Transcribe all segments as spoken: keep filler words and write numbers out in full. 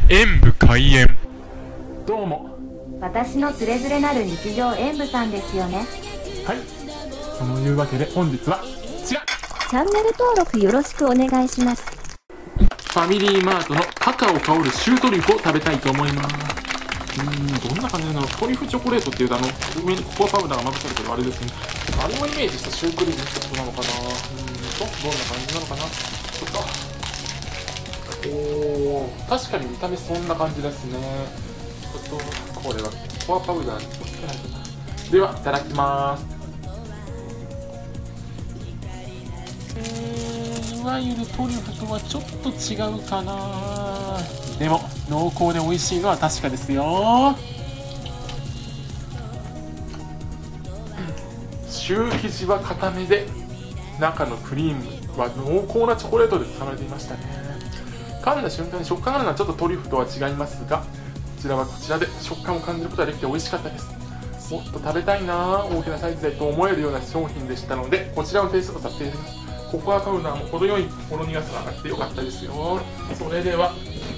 演武開演。どうも、 私のつれづれなる日常演武さんですよね。 はい、そのいうわけで本日はこちら、 チャンネル登録よろしくお願いします。 ファミリーマートのカカオ香るシュートリュフを食べたいと思います。うーん、どんな感じなの？トリュフチョコレートっていうと、あの上にココアパウダーがまぶされてるあれですね。あれをイメージしたシュークリームってことなのかな。うーんと、どんな感じなのかな。ちょっとおー、確かに見た目そんな感じですね。ちょっとこれはココアパウダーにつけないとな。では、いただきます。えー、いわゆるトリュフとはちょっと違うかな。でも濃厚で美味しいのは確かですよ。シュー生地は固めで、中のクリームは濃厚なチョコレートで包まれていましたね。噛んだ瞬間に食感があるのはちょっとトリュフとは違いますが、こちらはこちらで食感を感じることができて美味しかったです。もっと食べたいな、大きなサイズでと思えるような商品でしたので、こちらをテイストさせていただきます。ココアパウダーも程よいほろ苦さがあってよかったですよ。それでは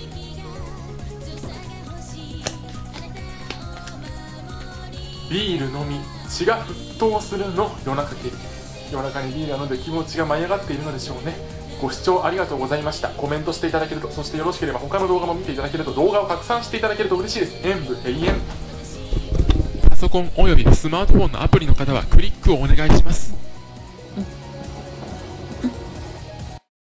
ビールのみ血が沸騰するの夜中系。夜中にビールなので気持ちが舞い上がっているのでしょうね。ご視聴ありがとうございました。コメントしていただけると、そしてよろしければ他の動画も見ていただけると、動画を拡散していただけると嬉しいです。演武閉園。パソコンおよびスマートフォンのアプリの方はクリックをお願いします。